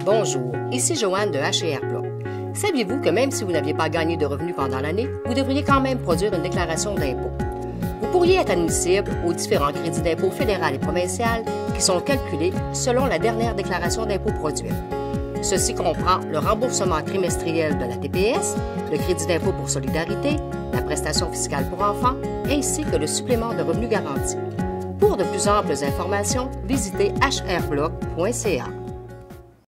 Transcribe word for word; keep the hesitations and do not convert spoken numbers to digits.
Bonjour, ici Joanne de H et R Block. Saviez-vous que même si vous n'aviez pas gagné de revenus pendant l'année, vous devriez quand même produire une déclaration d'impôt? Vous pourriez être admissible aux différents crédits d'impôt fédéral et provincial qui sont calculés selon la dernière déclaration d'impôt produite. Ceci comprend le remboursement trimestriel de la T P S, le crédit d'impôt pour solidarité, la prestation fiscale pour enfants, ainsi que le supplément de revenus garanti. Pour de plus amples informations, visitez h r block point c a.